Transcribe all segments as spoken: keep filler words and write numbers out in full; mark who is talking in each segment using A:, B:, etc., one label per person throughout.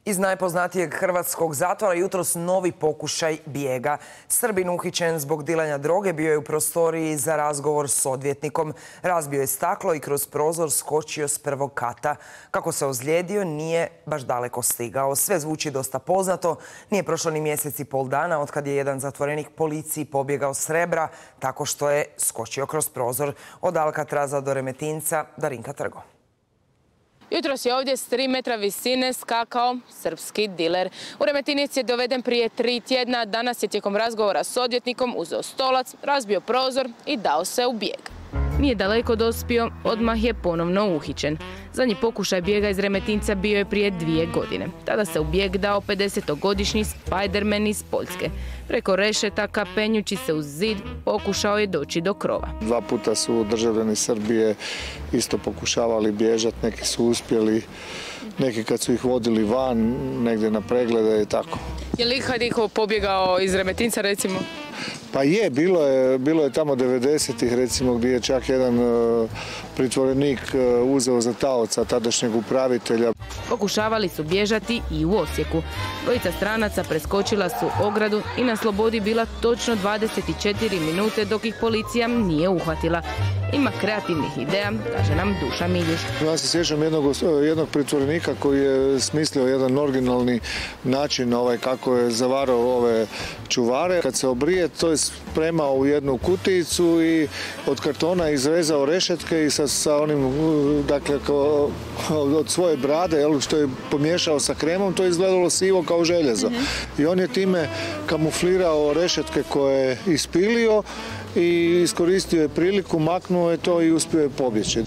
A: Iz najpoznatijeg hrvatskog zatvora jutros novi pokušaj bijega. Srbin uhićen zbog dilanja droge bio je u prostoriji za razgovor s odvjetnikom. Razbio je staklo i kroz prozor skočio s prvog kata. Kako se ozlijedio, nije baš daleko stigao. Sve zvuči dosta poznato. Nije prošlo ni mjesec i pol dana otkad je jedan zatvorenik policiji pobjegao s Rebra tako što je skočio kroz prozor. Od Alcatraza do Remetinca, Darinka Trgo.
B: Jutros je ovdje s tri metra visine skakao srpski diler. U Remetinac je doveden prije tri tjedna. Danas je tijekom razgovora s odvjetnikom uzeo stolac, razbio prozor i dao se u bijeg. Nije daleko dospio, odmah je ponovno uhićen. Zadnji pokušaj bijega iz Remetinca bio je prije dvije godine. Tada se u bijeg dao pedesetogodišnji Spiderman iz Poljske. Preko rešetaka, penjući se uz zid, pokušao je doći do krova.
C: Dva puta su državljani Srbije isto pokušavali bježati, neki su uspjeli, neki kad su ih vodili van, negdje na preglede i tako.
B: Je li ikad iko pobjegao iz Remetinca, recimo?
C: Pa je, bilo je, bilo je tamo devedesetih recimo gdje je čak jedan uh, pritvorenik uh, uzeo za taoca tadašnjeg upravitelja.
B: Pokušavali su bježati i u Osijeku. Dvojica stranaca preskočila su ogradu i na slobodi bila točno dvadeset četiri minute dok ih policija nije uhvatila. Ima kreativnih ideja, kaže nam Duša Miljuš.
C: Ja se sjećam jednog, jednog pritvorenika koji je smislio jedan originalni način ovaj, kako je zavarao ove čuvare. Kad se obrije, to je spremao u jednu kutijicu i od kartona izrezao rešetke i sa, sa onim, dakle, kao, od svoje brade, jel, što je pomiješao sa kremom, to je izgledalo sivo kao željezo. Mm-hmm. I on je time kamuflirao rešetke koje je ispilio i iskoristio je priliku, maknuo je to i uspio je pobjeći.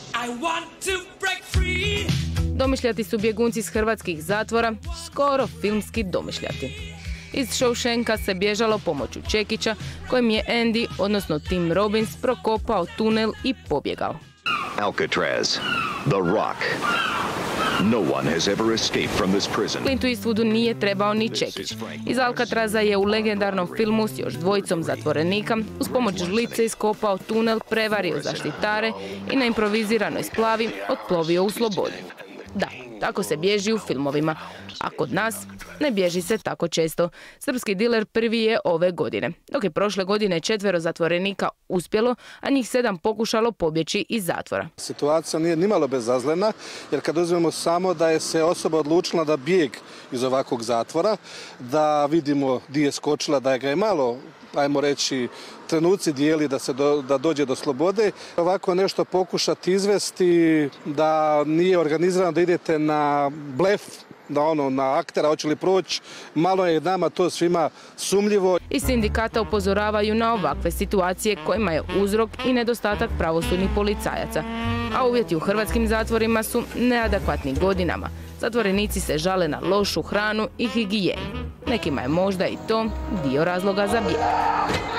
B: Domišljati su bjegunci iz hrvatskih zatvora, skoro filmski domišljati. Iz Shawshanka se bježalo pomoću čekića kojim je Andy, odnosno Tim Robbins, prokopao tunel i pobjegao.
D: Alcatraz, The Rock. No one has ever escaped from this prison.
B: Clintu Eastwoodu nije trebao ni čekić. Iz Alcatraza je u legendarnom filmu s još dvojicom zatvorenika uz pomoć žlice iskopao tunel, prevario zaštitare i na improviziranoj splavi otplovio u slobodu. Da, tako se bježi u filmovima, a kod nas ne bježi se tako često. Srpski diler prvi je ove godine, dok je prošle godine četvero zatvorenika uspjelo, a njih sedam pokušalo pobjeći iz zatvora.
E: Situacija nije nimalo bezazlena, jer kad uzmemo samo da je se osoba odlučila da bijeg iz ovakvog zatvora, da vidimo gdje je skočila, da je ga je malo, ajmo reći, trenuci dijeli da se do, da dođe do slobode. Ovako nešto pokušati izvesti, da nije organizirano da idete na blef, da ono, na aktera, hoće li proći, malo je nama to svima sumnjivo.
B: Iz sindikata upozoravaju na ovakve situacije kojima je uzrok i nedostatak pravosudnih policajaca. A uvjeti u hrvatskim zatvorima su neadekvatni godinama. Zatvorenici se žale na lošu hranu i higijenu. Nekima je možda i to dio razloga za bijeg.